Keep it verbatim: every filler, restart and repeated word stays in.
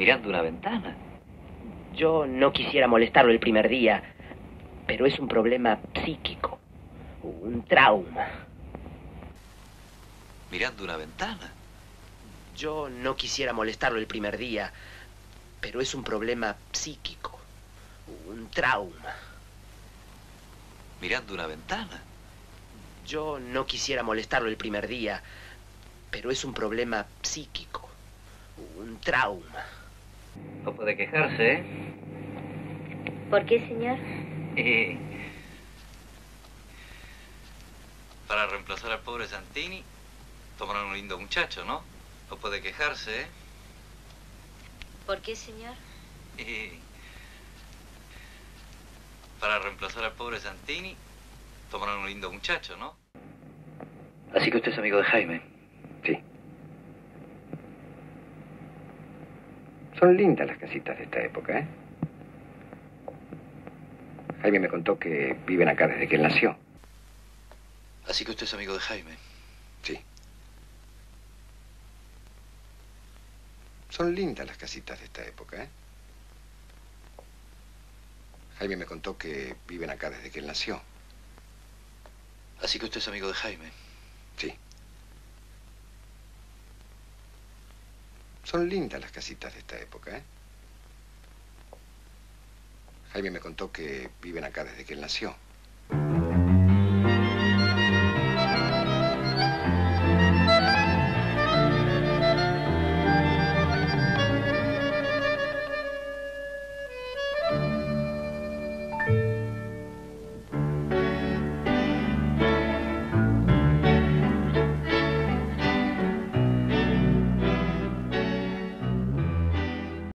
Mirando una ventana. Yo no quisiera molestarlo el primer día, pero es un problema psíquico, un trauma. Mirando una ventana. Yo no quisiera molestarlo el primer día, pero es un problema psíquico, un trauma. Mirando una ventana. Yo no quisiera molestarlo el primer día, pero es un problema psíquico, un trauma. No puede quejarse, ¿eh? ¿Por qué, señor? Eh, para reemplazar al pobre Santini, tomaron un lindo muchacho, ¿no? No puede quejarse, ¿eh? ¿Por qué, señor? Eh, para reemplazar al pobre Santini, tomaron un lindo muchacho, ¿no? Así que usted es amigo de Jaime. Sí. Son lindas las casitas de esta época, ¿eh? Jaime me contó que viven acá desde que él nació. Así que usted es amigo de Jaime. Sí. Son lindas las casitas de esta época, ¿eh? Jaime me contó que viven acá desde que él nació. Así que usted es amigo de Jaime. Sí. Son lindas las casitas de esta época, ¿eh? Jaime me contó que viven acá desde que él nació.